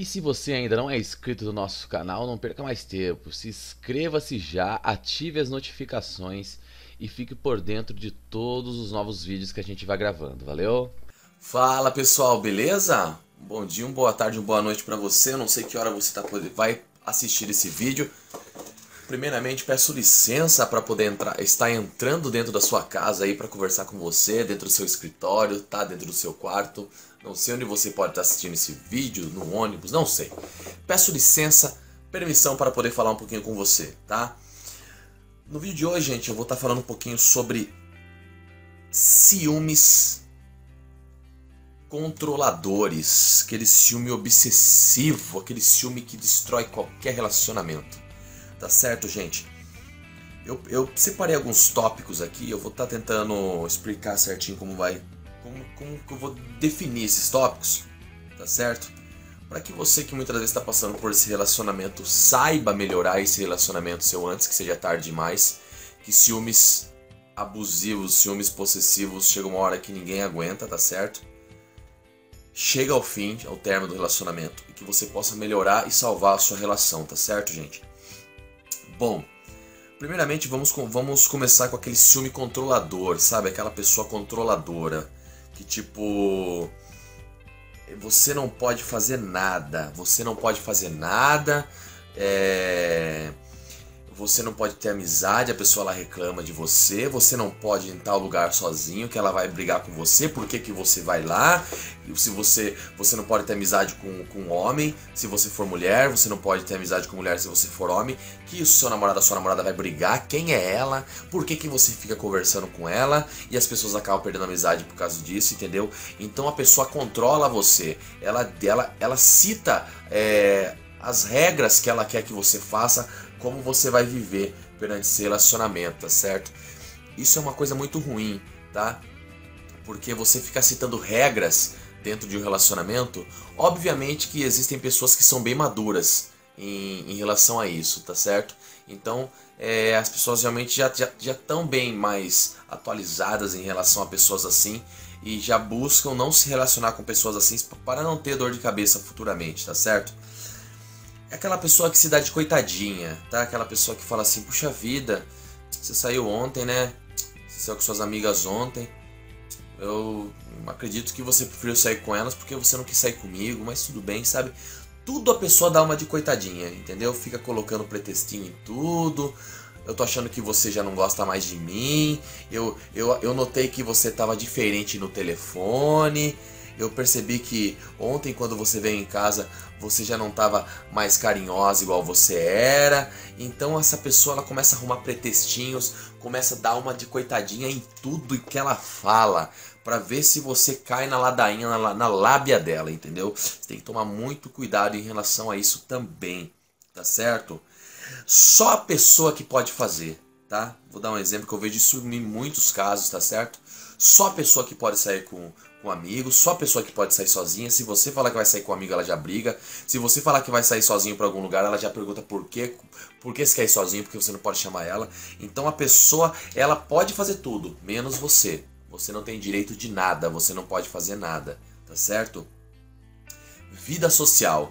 E se você ainda não é inscrito no nosso canal, não perca mais tempo. Se inscreva-se já, ative as notificações e fique por dentro de todos os novos vídeos que a gente vai gravando. Valeu? Fala pessoal, beleza? Um bom dia, uma boa tarde, uma boa noite pra você. Eu não sei que hora você vai assistir esse vídeo. Primeiramente, peço licença para poder estar entrando dentro da sua casa aí para conversar com você, dentro do seu escritório, tá? Dentro do seu quarto. Não sei onde você pode estar assistindo esse vídeo, no ônibus, não sei. Peço licença, permissão para poder falar um pouquinho com você, tá? No vídeo de hoje, gente, eu vou estar falando um pouquinho sobre ciúmes controladores, aquele ciúme obsessivo, aquele ciúme que destrói qualquer relacionamento. Tá certo, gente? Eu separei alguns tópicos aqui, eu vou estar tentando explicar certinho como que eu vou definir esses tópicos, tá certo? Para que você que muitas vezes está passando por esse relacionamento saiba melhorar esse relacionamento seu antes que seja tarde demais, que ciúmes abusivos, ciúmes possessivos, chega uma hora que ninguém aguenta, tá certo? Chega ao fim, ao término do relacionamento, e que você possa melhorar e salvar a sua relação, tá certo, gente? Bom, primeiramente vamos começar com aquele ciúme controlador, sabe? Aquela pessoa controladora, que tipo, você não pode fazer nada, você não pode ter amizade, a pessoa ela reclama de você, você não pode ir em tal lugar sozinho, que ela vai brigar com você, por que você vai lá? Se você não pode ter amizade com um homem, se você for mulher, você não pode ter amizade com mulher se você for homem, que o seu namorado, a sua namorada vai brigar, quem é ela? Por que você fica conversando com ela? E as pessoas acabam perdendo amizade por causa disso, entendeu? Então a pessoa controla você, ela cita as regras que ela quer que você faça, como você vai viver perante esse relacionamento, tá certo? Isso é uma coisa muito ruim, tá? Porque você ficar citando regras dentro de um relacionamento, obviamente que existem pessoas que são bem maduras em relação a isso, tá certo? Então, as pessoas realmente já estão bem mais atualizadas em relação a pessoas assim e já buscam não se relacionar com pessoas assim para não ter dor de cabeça futuramente, tá certo? É aquela pessoa que se dá de coitadinha, tá? Aquela pessoa que fala assim, puxa vida, você saiu ontem, né? Você saiu com suas amigas ontem. Eu acredito que você preferiu sair com elas porque você não quis sair comigo, mas tudo bem, sabe? Tudo a pessoa dá uma de coitadinha, entendeu? Fica colocando pretextinho em tudo. Eu tô achando que você já não gosta mais de mim. Eu notei que você tava diferente no telefone. Eu percebi que ontem quando você veio em casa você já não estava mais carinhosa igual você era. Então essa pessoa ela começa a arrumar pretextinhos, começa a dar uma de coitadinha em tudo que ela fala, para ver se você cai na ladainha, na lábia dela, entendeu? Você tem que tomar muito cuidado em relação a isso também, tá certo? Só a pessoa que pode fazer, tá? Vou dar um exemplo que eu vejo isso em muitos casos, tá certo? Só a pessoa que pode sair com amigos, só a pessoa que pode sair sozinha. Se você falar que vai sair com um amigo, ela já briga. Se você falar que vai sair sozinho para algum lugar, ela já pergunta por quê você quer ir sozinho, porque você não pode chamar ela. Então a pessoa, ela pode fazer tudo, menos você. Você não tem direito de nada, você não pode fazer nada, tá certo? Vida social.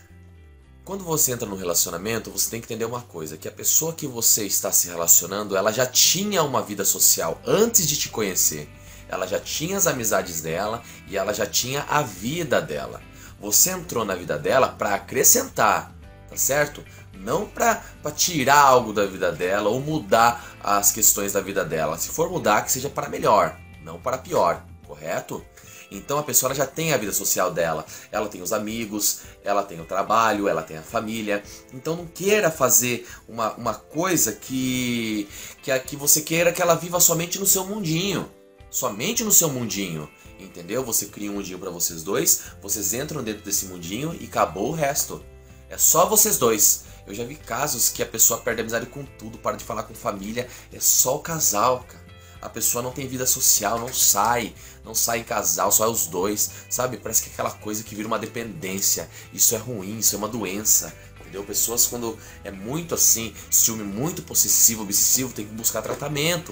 Quando você entra no relacionamento, você tem que entender uma coisa, que a pessoa que você está se relacionando, ela já tinha uma vida social antes de te conhecer. Ela já tinha as amizades dela e ela já tinha a vida dela. Você entrou na vida dela para acrescentar, tá certo? Não para tirar algo da vida dela ou mudar as questões da vida dela. Se for mudar, que seja para melhor, não para pior, correto? Então a pessoa ela já tem a vida social dela, ela tem os amigos, ela tem o trabalho, ela tem a família. Então não queira fazer uma coisa que você queira que ela viva somente no seu mundinho. Somente no seu mundinho, entendeu? Você cria um mundinho para vocês dois, vocês entram dentro desse mundinho e acabou o resto. É só vocês dois. Eu já vi casos que a pessoa perde a amizade com tudo, para de falar com família, é só o casal, cara. A pessoa não tem vida social, não sai em casal, só é os dois, sabe? Parece que é aquela coisa que vira uma dependência. Isso é ruim, isso é uma doença, entendeu? Pessoas quando é muito assim, ciúme muito possessivo, obsessivo, tem que buscar tratamento, tá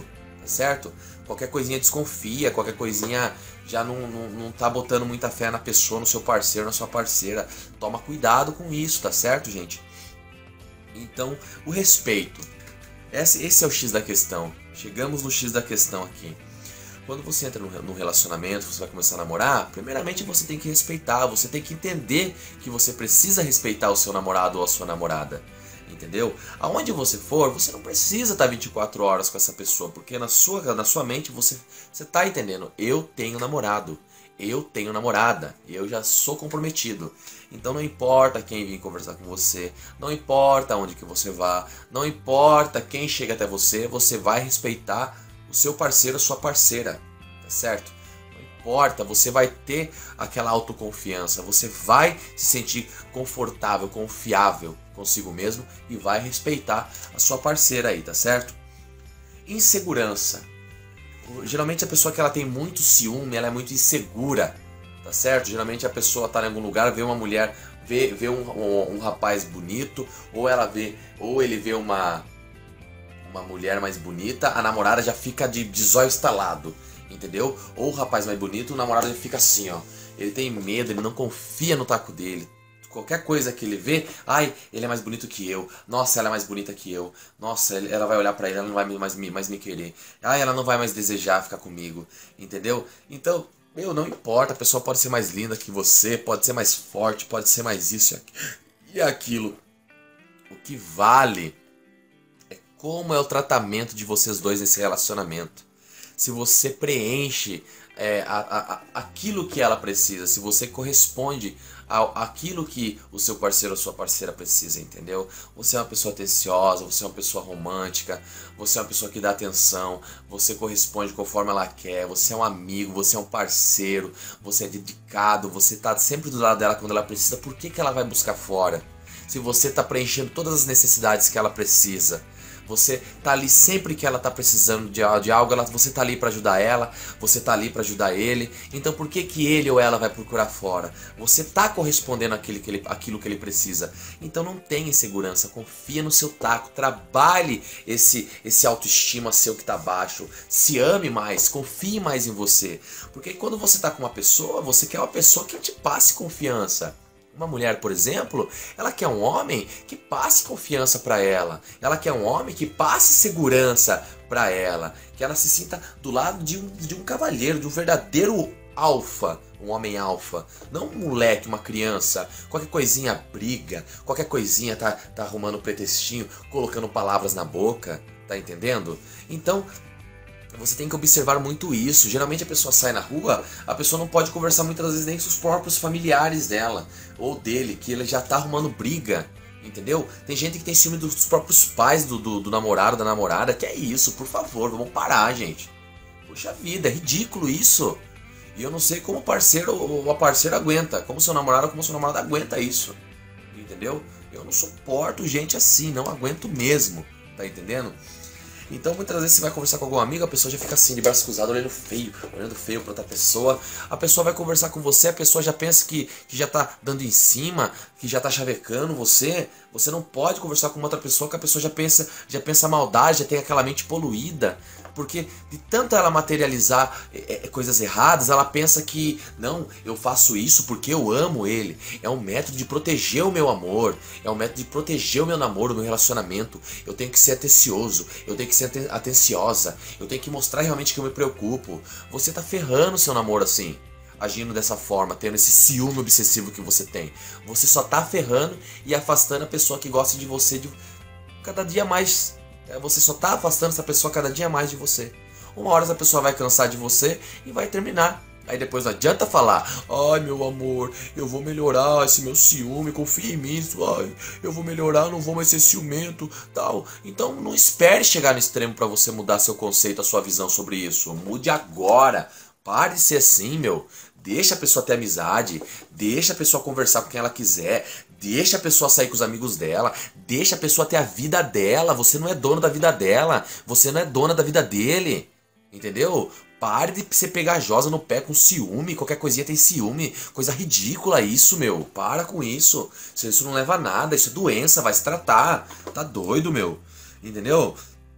certo? Qualquer coisinha desconfia, qualquer coisinha já não tá botando muita fé na pessoa, no seu parceiro, na sua parceira. Toma cuidado com isso, tá certo, gente? Então, o respeito. Esse é o X da questão. Chegamos no X da questão aqui. Quando você entra num relacionamento, você vai começar a namorar, primeiramente você tem que respeitar, você tem que entender que você precisa respeitar o seu namorado ou a sua namorada. Entendeu? Aonde você for, você não precisa estar 24 horas com essa pessoa, porque na sua mente você está entendendo. Eu tenho namorado, eu tenho namorada, eu já sou comprometido. Então não importa quem vir conversar com você, não importa onde que você vá, não importa quem chega até você, você vai respeitar o seu parceiro, a sua parceira, tá certo? Não importa, você vai ter aquela autoconfiança, você vai se sentir confortável, confiável consigo mesmo e vai respeitar a sua parceira aí, tá certo? Insegurança. Geralmente a pessoa que ela tem muito ciúme, ela é muito insegura, tá certo? Geralmente a pessoa tá em algum lugar, vê uma mulher, vê um rapaz bonito, ou ele vê uma mulher mais bonita, a namorada já fica de zóio estalado, entendeu? Ou o rapaz mais bonito, o namorado já fica assim, ó. Ele tem medo, ele não confia no taco dele. Qualquer coisa que ele vê, ai, ele é mais bonito que eu. Nossa, ela é mais bonita que eu. Nossa, ela vai olhar pra ele, ela não vai mais me querer. Ai, ela não vai mais desejar ficar comigo, entendeu? Então, não importa, a pessoa pode ser mais linda que você, pode ser mais forte, pode ser mais isso e aquilo. O que vale como é o tratamento de vocês dois nesse relacionamento. Se você preenche aquilo que ela precisa, se você corresponde àquilo que o seu parceiro ou sua parceira precisa, entendeu? Você é uma pessoa atenciosa, você é uma pessoa romântica, você é uma pessoa que dá atenção, você corresponde conforme ela quer, você é um amigo, você é um parceiro, você é dedicado, você está sempre do lado dela quando ela precisa. Por que ela vai buscar fora? Se você está preenchendo todas as necessidades que ela precisa, você tá ali sempre que ela tá precisando de algo, você tá ali para ajudar ela, você tá ali para ajudar ele. Então por que ele ou ela vai procurar fora? Você tá correspondendo àquilo que ele precisa. Então não tenha insegurança, confia no seu taco, trabalhe esse autoestima seu que tá baixo, se ame mais, confie mais em você. Porque quando você tá com uma pessoa, você quer uma pessoa que te passe confiança. Uma mulher, por exemplo, ela quer um homem que passe confiança para ela. Ela quer um homem que passe segurança para ela. Que ela se sinta do lado de um cavalheiro, de um verdadeiro alfa. Um homem alfa. Não um moleque, uma criança. Qualquer coisinha briga. Qualquer coisinha tá arrumando pretextinho, colocando palavras na boca. Tá entendendo? Então, você tem que observar muito isso. Geralmente a pessoa sai na rua, a pessoa não pode conversar muitas vezes nem com os próprios familiares dela ou dele, que ele já tá arrumando briga, entendeu? Tem gente que tem ciúme dos próprios pais do namorado, da namorada. Que é isso, por favor, vamos parar, gente. Poxa vida, é ridículo isso. E eu não sei como o parceiro ou a parceira aguenta, como seu namorado ou como seu namorado aguenta isso, entendeu? Eu não suporto gente assim, não aguento mesmo, tá entendendo? Então muitas vezes você vai conversar com algum amigo, a pessoa já fica assim, de braço cruzado, olhando feio pra outra pessoa. A pessoa vai conversar com você, a pessoa já pensa que já tá dando em cima, que já tá chavecando você. Você não pode conversar com uma outra pessoa que a pessoa já pensa maldade, já tem aquela mente poluída. Porque de tanto ela materializar coisas erradas, ela pensa que, não, eu faço isso porque eu amo ele. É um método de proteger o meu amor, é um método de proteger o meu namoro, o meu relacionamento. Eu tenho que ser atencioso, eu tenho que ser atenciosa, eu tenho que mostrar realmente que eu me preocupo. Você tá ferrando o seu namoro assim, agindo dessa forma, tendo esse ciúme obsessivo que você tem. Você só tá ferrando e afastando a pessoa que gosta de você de cada dia mais. Você só tá afastando essa pessoa cada dia mais de você. Uma hora essa pessoa vai cansar de você e vai terminar. Aí depois não adianta falar, ai meu amor, eu vou melhorar esse meu ciúme, confia em mim, ai, eu vou melhorar, não vou mais ser ciumento, tal. Então não espere chegar no extremo para você mudar seu conceito, a sua visão sobre isso. Mude agora. Pare de ser assim, meu. Deixa a pessoa ter amizade, deixa a pessoa conversar com quem ela quiser, deixa a pessoa sair com os amigos dela, deixa a pessoa ter a vida dela. Você não é dono da vida dela, você não é dona da vida dele, entendeu? Pare de ser pegajosa no pé com ciúme, qualquer coisinha tem ciúme, coisa ridícula isso, meu. Para com isso, isso não leva a nada, isso é doença, vai se tratar, tá doido, meu, entendeu?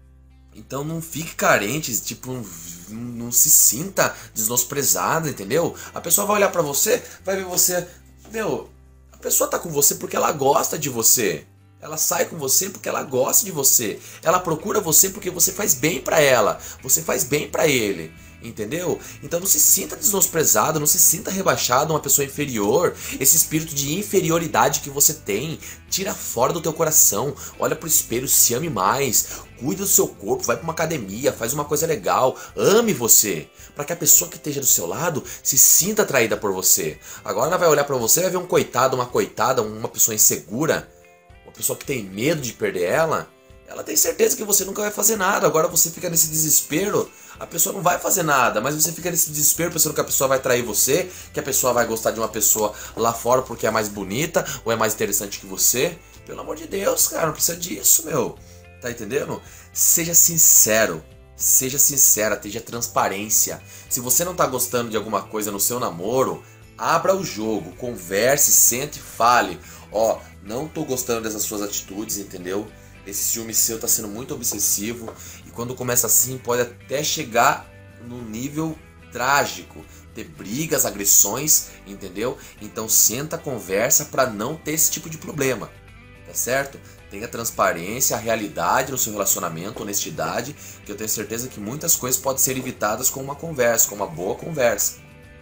Então não fique carente, tipo, não se sinta desnosprezado, entendeu? A pessoa vai olhar pra você, vai ver você, meu, a pessoa tá com você porque ela gosta de você. Ela sai com você porque ela gosta de você. Ela procura você porque você faz bem pra ela. Você faz bem pra ele. Entendeu? Então não se sinta desnosprezado, não se sinta rebaixado, uma pessoa inferior. Esse espírito de inferioridade que você tem, tira fora do teu coração. Olha pro espelho, se ame mais. Cuida do seu corpo, vai pra uma academia, faz uma coisa legal. Ame você. Pra que a pessoa que esteja do seu lado se sinta atraída por você. Agora ela vai olhar pra você e vai ver um coitado, uma coitada, uma pessoa insegura. Uma pessoa que tem medo de perder ela tem certeza que você nunca vai fazer nada. Agora você fica nesse desespero, a pessoa não vai fazer nada, mas você fica nesse desespero pensando que a pessoa vai trair você, que a pessoa vai gostar de uma pessoa lá fora porque é mais bonita ou é mais interessante que você. Pelo amor de Deus, cara, não precisa disso, meu. Tá entendendo? Seja sincero. Seja sincera, tenha transparência. Se você não tá gostando de alguma coisa no seu namoro, abra o jogo, converse, sente e fale. Ó, não tô gostando dessas suas atitudes, entendeu? Esse ciúme seu tá sendo muito obsessivo. E quando começa assim, pode até chegar num nível trágico. Ter brigas, agressões, entendeu? Então senta, conversa pra não ter esse tipo de problema. Tá certo? Tenha transparência, a realidade no seu relacionamento, honestidade. Que eu tenho certeza que muitas coisas podem ser evitadas com uma conversa, com uma boa conversa.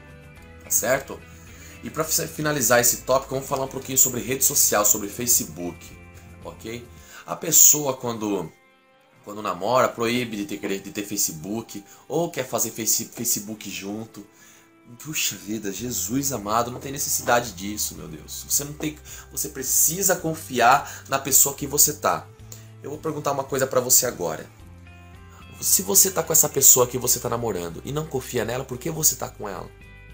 Tá certo? E para finalizar esse tópico, vamos falar um pouquinho sobre rede social, sobre Facebook, ok? A pessoa quando namora, proíbe de ter Facebook, ou quer fazer Facebook junto. Puxa vida, Jesus amado, não tem necessidade disso, meu Deus. Você precisa confiar na pessoa que você tá. Eu vou perguntar uma coisa pra você agora. Se você tá com essa pessoa que você tá namorando e não confia nela, por que você tá com ela?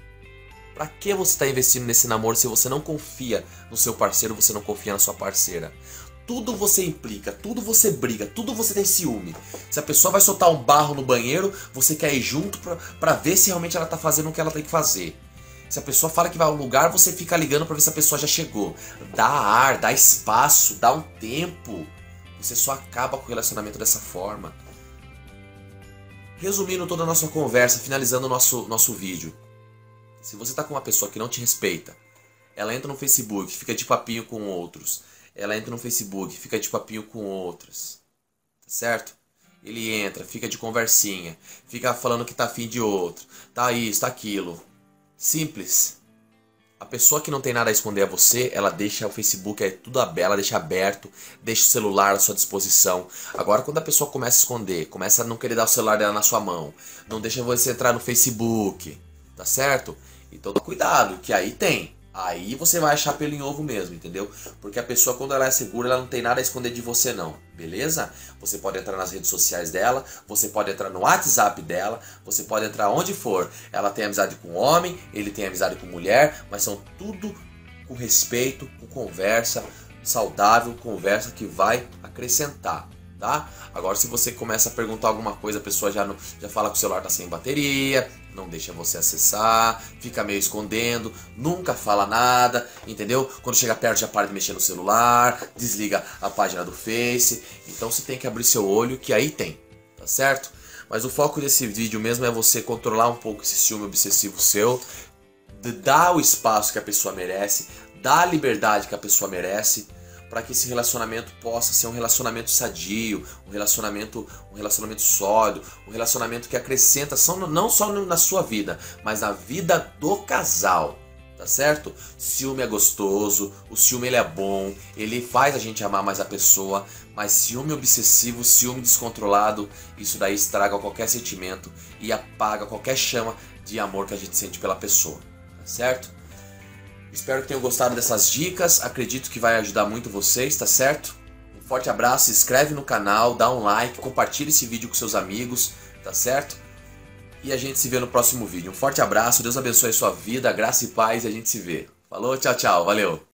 Pra que você está investindo nesse namoro se você não confia no seu parceiro, você não confia na sua parceira? Tudo você implica, tudo você briga, tudo você tem ciúme. Se a pessoa vai soltar um barro no banheiro, você quer ir junto pra ver se realmente ela tá fazendo o que ela tem que fazer. Se a pessoa fala que vai a um lugar, você fica ligando pra ver se a pessoa já chegou. Dá ar, dá espaço, dá um tempo. Você só acaba com o relacionamento dessa forma. Resumindo toda a nossa conversa, finalizando o nosso vídeo. Se você tá com uma pessoa que não te respeita, ela entra no Facebook, fica de papinho com outros. Ela entra no Facebook, fica de papinho com outras. Tá certo? Ele entra, fica de conversinha, fica falando que tá afim de outro. Tá isso, tá aquilo. Simples. A pessoa que não tem nada a esconder a você, ela deixa o Facebook tudo aberto, ela deixa aberto, deixa o celular à sua disposição. Agora quando a pessoa começa a esconder, começa a não querer dar o celular dela na sua mão, não deixa você entrar no Facebook, tá certo? Então cuidado, que aí tem. Aí você vai achar pelo em ovo mesmo, entendeu? Porque a pessoa, quando ela é segura, ela não tem nada a esconder de você não, beleza? Você pode entrar nas redes sociais dela, você pode entrar no WhatsApp dela, você pode entrar onde for. Ela tem amizade com homem, ele tem amizade com mulher, mas são tudo com respeito, com conversa saudável, conversa que vai acrescentar, tá? Agora se você começa a perguntar alguma coisa, a pessoa já fala que o celular tá sem bateria, não deixa você acessar, fica meio escondendo, nunca fala nada, entendeu? Quando chega perto já para de mexer no celular, desliga a página do Face. Então você tem que abrir seu olho que aí tem, tá certo? Mas o foco desse vídeo mesmo é você controlar um pouco esse ciúme obsessivo seu, dar o espaço que a pessoa merece, dar a liberdade que a pessoa merece, para que esse relacionamento possa ser um relacionamento sadio, um relacionamento sólido, um relacionamento que acrescenta não só na sua vida, mas na vida do casal, tá certo? Ciúme é gostoso, o ciúme ele é bom, ele faz a gente amar mais a pessoa, mas ciúme obsessivo, ciúme descontrolado, isso daí estraga qualquer sentimento e apaga qualquer chama de amor que a gente sente pela pessoa, tá certo? Espero que tenham gostado dessas dicas, acredito que vai ajudar muito vocês, tá certo? Um forte abraço, se inscreve no canal, dá um like, compartilha esse vídeo com seus amigos, tá certo? E a gente se vê no próximo vídeo. Um forte abraço, Deus abençoe a sua vida, graça e paz e a gente se vê. Falou, tchau, tchau, valeu!